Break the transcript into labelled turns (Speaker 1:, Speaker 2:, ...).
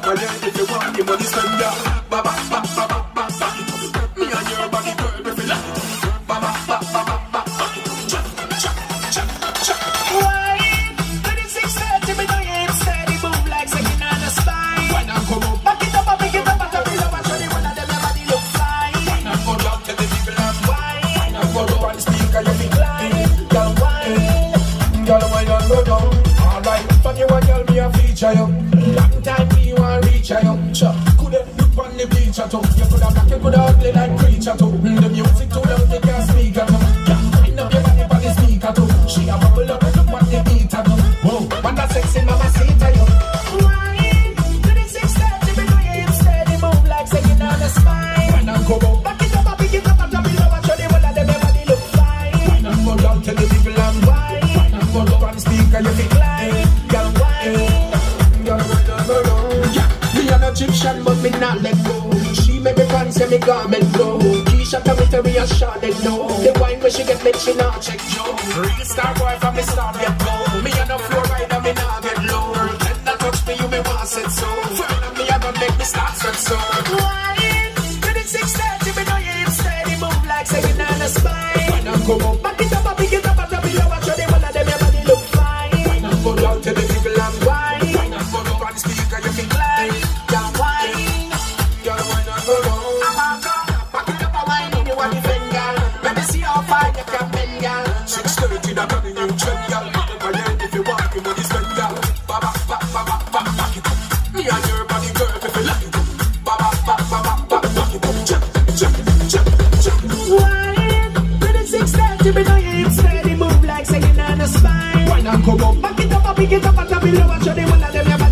Speaker 1: my head if you want the money spend ya. Ba ba ba ba ba ba ba. Me and your body girl, if you like it. Ba ba ba ba ba ba. Chop chop chop chop.
Speaker 2: Why? 2630, me know you ain't steady. Move like second on the spine.
Speaker 1: Why not come up?
Speaker 2: Back it up, pick it up, and top it up, and show the one of them your body look fine.
Speaker 1: Why not go down to the people and
Speaker 2: Why?
Speaker 1: why not go up on the speaker you be
Speaker 2: Blind, girl, why?
Speaker 1: girl, why you go down? Alright, from you and girl, me a feature you. Long time me want reach you. Sure, coulda look on the beach at all. You coulda black, you coulda ugly like preacher too. The music too loud, you can't speak at all. Yeah, wind up your body for the speaker too. She a bubble up, look what the beat at all. Whoa, man that sexy mama see to you.
Speaker 2: Why? 2630, me know you ain't steady. Move like second on the spine.
Speaker 1: Why not go up?
Speaker 2: Back it up, pick it up, and top it up, and show the one of them your body look fine.
Speaker 1: Why not go down to the people and
Speaker 2: Why?
Speaker 1: why not go up on the speaker you be
Speaker 2: Blind, girl, why?
Speaker 1: girl, why not go down? Yeah, me an Egyptian but me not let go. She make me fancy me garment glow. Keisha tell me to be a shot they know. The wine when she get me she not check Joe. Real star boy from the start get go. Me on the floor rider me not get low. Let that touch me you me want set so. Friend of me I gonna make me start sweat so.
Speaker 2: Why? 2630, me know you ain't steady. Move like second on the spine.
Speaker 1: Why not go up?
Speaker 2: Back it up, pick it up, and top it up, and show the one of them your body look fine.
Speaker 1: Why not go down to the people and
Speaker 2: Why?
Speaker 1: why not go up on the speaker you be
Speaker 2: Blind, girl, why?
Speaker 1: girl why not go down?
Speaker 2: Back it up, and wine in you want the bend, girl. Let me see how far you can bend, girl.
Speaker 1: 6:30 that on the new trend girl. By then if you want the money spend girl. Ba ba ba ba ba ba back it up. Me and your body girl if you like it up. Ba ba ba ba ba ba back it up. Jump jump jump jump.
Speaker 2: Why? 2630, me know you ain't steady. Move like second on the spine.
Speaker 1: Why not come up?
Speaker 2: Back it up, pick it up, and top it up, and show the one of them your